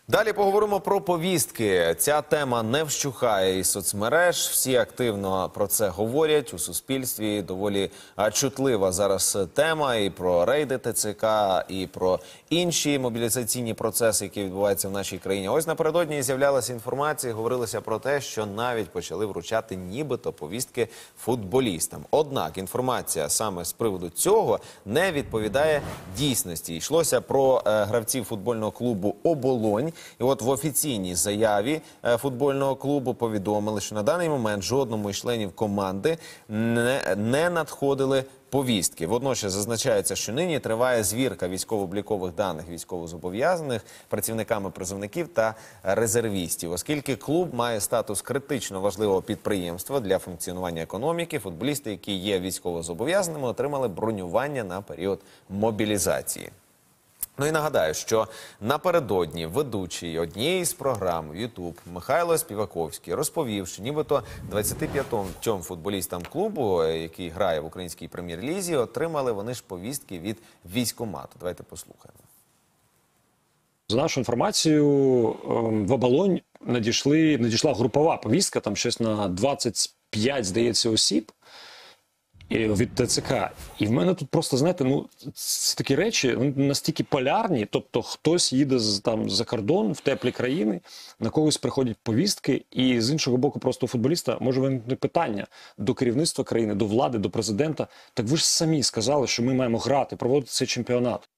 Далі поговоримо про повістки. Ця тема не вщухає із соцмереж. Всі активно про це говорять у суспільстві. Доволі чутлива зараз тема і про рейди ТЦК, і про інші мобілізаційні процеси, які відбуваються в нашій країні. Ось напередодні з'являлася інформація, говорилося про те, що навіть почали вручати нібито повістки футболістам. Однак інформація саме з приводу цього не відповідає дійсності. Йшлося про гравців футбольного клубу «Оболонь». І от в офіційній заяві футбольного клубу повідомили, що на даний момент жодному із членів команди не надходили повістки. Водночас зазначається, що нині триває звірка військово-облікових даних військовозобов'язаних працівниками призовників та резервістів. Оскільки клуб має статус критично важливого підприємства для функціонування економіки, футболісти, які є військовозобов'язаними, отримали бронювання на період мобілізації. Ну і нагадаю, що напередодні ведучий однієї з програм YouTube Михайло Співаковський розповів, що нібито 25 футболістам клубу, який грає в українській прем'єр-лізі, отримали вони ж повістки від військкомату. Давайте послухаємо. За нашу інформацію, в Оболонь надійшла групова повістка, там щось на 25, здається, осіб від ТЦК. І в мене тут просто, знаєте, ну, це такі речі настільки полярні, тобто хтось їде там за кордон, в теплі країни, на когось приходять повістки, і з іншого боку просто у футболіста може виникнути питання до керівництва країни, до влади, до президента. Так ви ж самі сказали, що ми маємо грати, проводити цей чемпіонат.